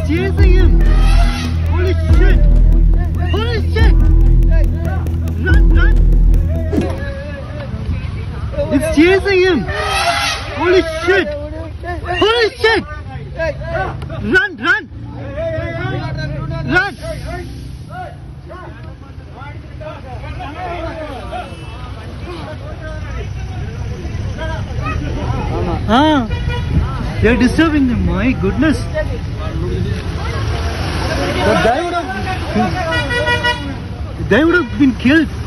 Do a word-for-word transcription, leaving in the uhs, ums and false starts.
chasing him! Holy shit! Holy shit! Run, run! It's chasing him! Holy shit! Holy shit! Run, run! Run! Ah, they're disturbing them. My goodness. The guy would have, they would have been killed.